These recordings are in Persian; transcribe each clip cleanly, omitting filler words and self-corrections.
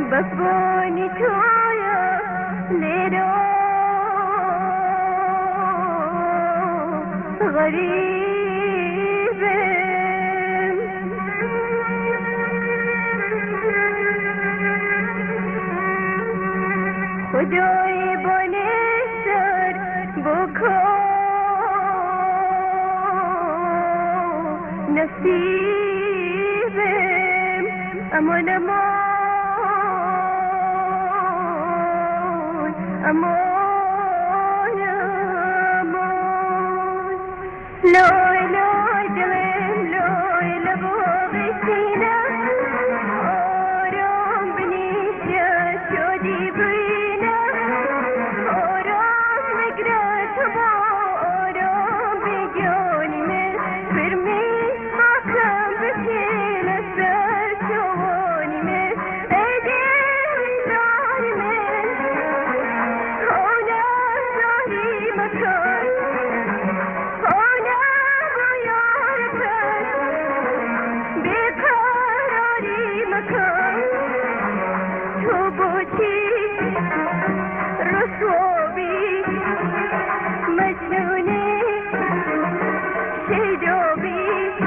بكوني شوية ليرو غريبة خدوي بونستر بكو نصيبي أمون أمون أمون أمون لوي لوي دلم لوي لبوغي سينا أورام بنيشة شودي بينا أورام مقرات با أورام بجوني من برمي حكم بكيل السر شووني من أيديم زار من هنا زاري مكان هنا غيارتك بقراري مكان ثبوتي رسوبي مجنوني شيدوبي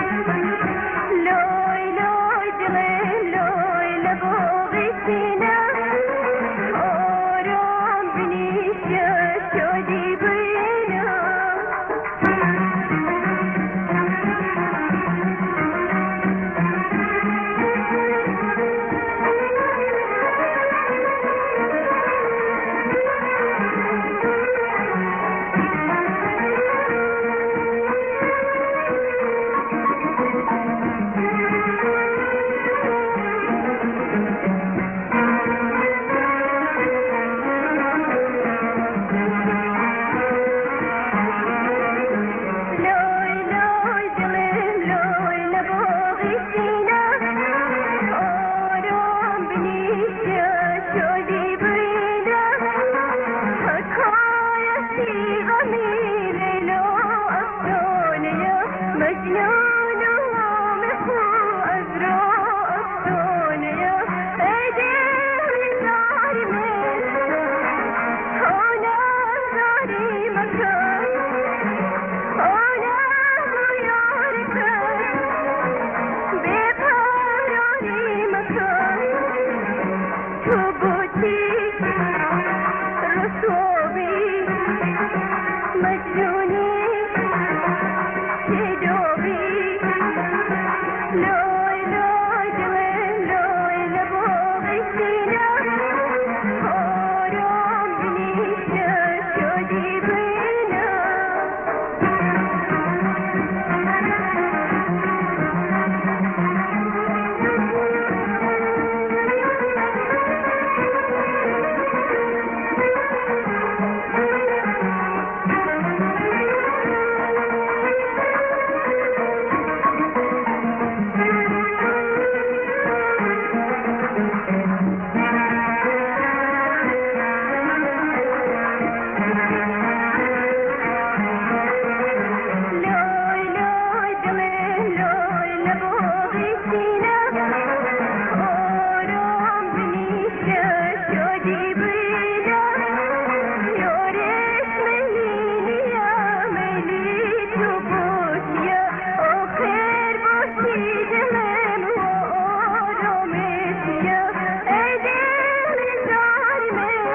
لوي لوي دلم لوي لبوغي سينا أورام بنيشة شودي بينا لوي لوي دلم لوي لبوغي سينا أورام بنيشة شودي بينا حكاية غمي ليلو أفدونيا مجنون ومحو أزرو أفدونيا أيديم زار من هنا زاري مكان هنا غيارتك بقراري مكان ثبوتي رسوبي مجنوني شيدوبي لوي لوي دلم لوي لبوغي سينا أورام بنيشة شودي بينا لوي لوي دلم لوي لبوغي سينا أورام بنيشة شودي بينا يوريش ميلي يا ميلي تبوس يا أخير بوسي دلم وأورامش يا أيديم زار من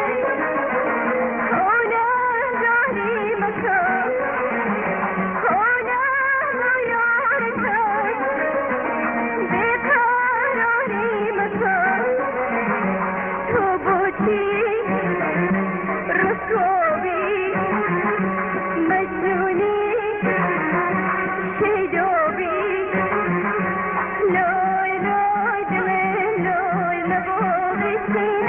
هنا زاري مكان هنا غيارتك بقراري مكان ثبوتي رسوبي مجنوني شيدوبي لوي لوي دلم لوي لبوغي سينا